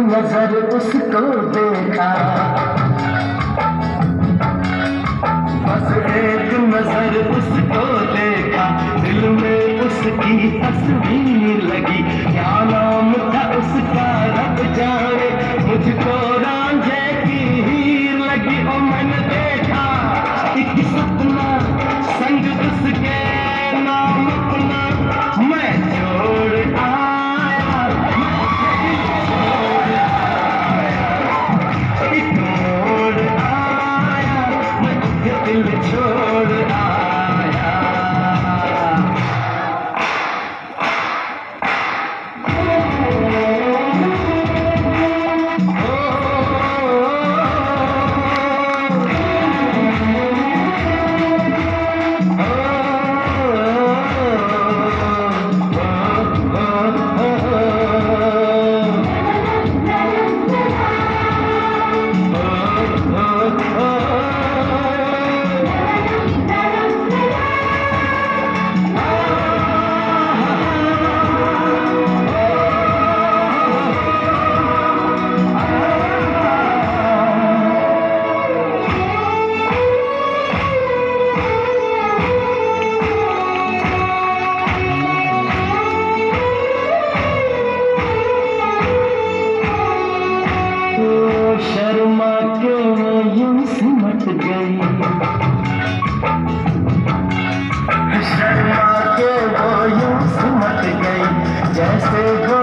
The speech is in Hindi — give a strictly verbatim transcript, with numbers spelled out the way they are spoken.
नजर उसको देखा, बस एक नजर उसको देखा, दिल में उसकी तस्वीर लगी। क्या नाम था उसका रब जाने, मुझको रांझे की हीर लगी। ओ मैंने देखा एक सपना संग उसके नाम अपना मैं छोड़ आया, छोड़ आया, एक मोड़ आया, मैं दिल छोड़ आया। शर्मा के यूं सिमट गई, शर्मा के वो यूं सिमट गई, जैसे